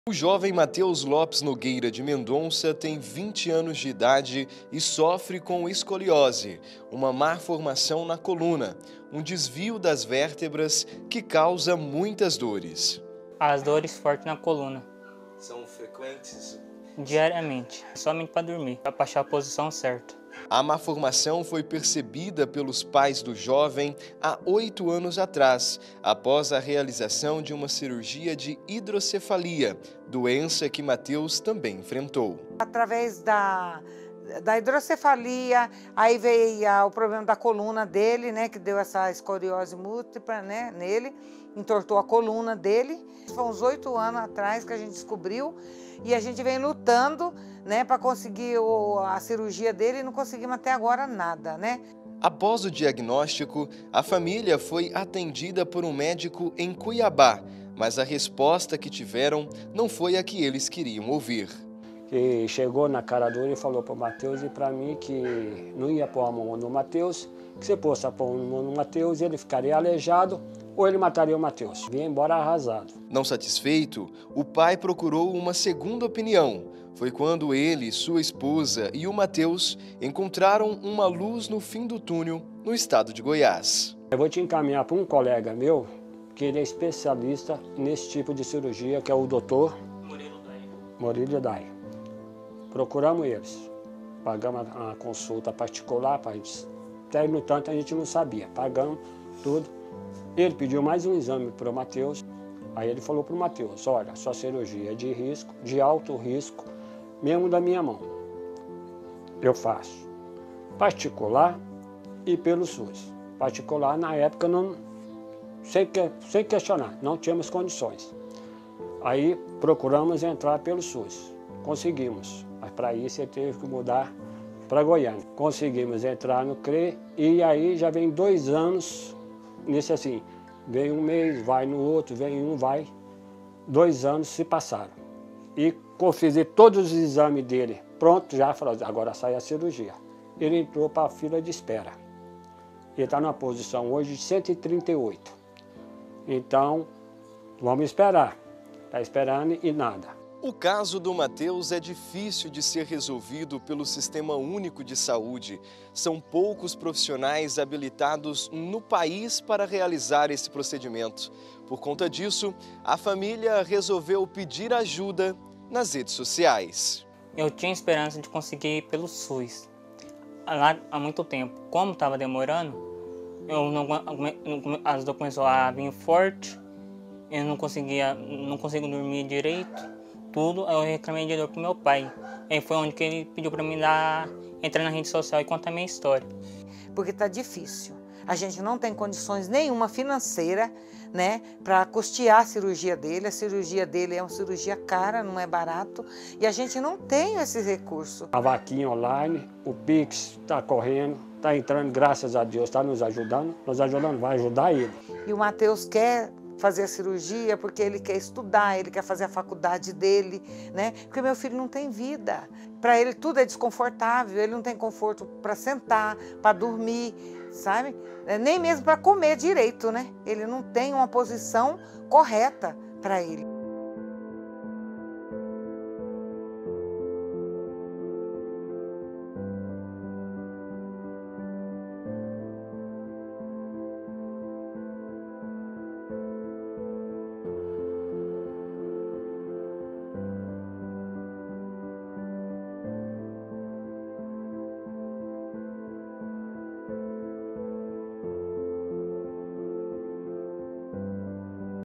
O jovem Matheus Lopes Nogueira de Mendonça tem 20 anos de idade e sofre com escoliose, uma má formação na coluna, um desvio das vértebras que causa muitas dores. As dores fortes na coluna. São frequentes? Diariamente, somente para dormir, para achar a posição certa. A má formação foi percebida pelos pais do jovem há 8 anos atrás, após a realização de uma cirurgia de hidrocefalia, doença que Matheus também enfrentou. Através da hidrocefalia, aí veio o problema da coluna dele, né, que deu essa escoliose múltipla, né, nele, entortou a coluna dele. Foi uns 8 anos atrás que a gente descobriu e a gente vem lutando, né, para conseguir a cirurgia dele e não conseguimos até agora nada, né. Após o diagnóstico, a família foi atendida por um médico em Cuiabá, mas a resposta que tiveram não foi a que eles queriam ouvir. Que chegou na cara dura e falou para o Matheus e para mim que não ia pôr a mão no Matheus, que se pôr a mão no Matheus ele ficaria aleijado ou ele mataria o Matheus. Vinha embora arrasado. Não satisfeito, o pai procurou uma segunda opinião. Foi quando ele, sua esposa e o Matheus encontraram uma luz no fim do túnel no estado de Goiás. Eu vou te encaminhar para um colega meu, que ele é especialista nesse tipo de cirurgia, que é o doutor Murilo Dai. Procuramos eles, pagamos a consulta particular, até no tanto a gente não sabia, pagamos tudo. Ele pediu mais um exame para o Matheus, aí ele falou para o Matheus, olha, sua cirurgia é de risco, de alto risco, mesmo da minha mão. Eu faço particular e pelo SUS. Particular na época não, sem questionar, não tínhamos condições. Aí procuramos entrar pelo SUS, conseguimos. Mas para isso ele teve que mudar para Goiânia. Conseguimos entrar no CRE e aí já vem 2 anos nesse assim. Vem um mês, vai no outro, vem um, vai. 2 anos se passaram. E fiz todos os exames dele. Pronto, já falou, agora sai a cirurgia. Ele entrou para a fila de espera. Ele está numa posição hoje de 138. Então, vamos esperar. Está esperando e nada. O caso do Matheus é difícil de ser resolvido pelo Sistema Único de Saúde. São poucos profissionais habilitados no país para realizar esse procedimento. Por conta disso, a família resolveu pedir ajuda nas redes sociais. Eu tinha esperança de conseguir ir pelo SUS lá há muito tempo. Como estava demorando, as dores começaram a vir forte, eu não consigo dormir direito. Tudo, eu reclamei de dor pro meu pai. Aí foi onde que ele pediu para mim entrar na rede social e contar a minha história. Porque tá difícil. A gente não tem condições nenhuma financeira, né, para custear a cirurgia dele. A cirurgia dele é uma cirurgia cara, não é barato. E a gente não tem esses recursos. A vaquinha online, o Pix está correndo, está entrando, graças a Deus, está nos ajudando, vai ajudar ele. E o Matheus quer fazer a cirurgia porque ele quer estudar, ele quer fazer a faculdade dele, né? Porque meu filho não tem vida. Para ele tudo é desconfortável, ele não tem conforto para sentar, para dormir, sabe? Nem mesmo para comer direito, né? Ele não tem uma posição correta para ele.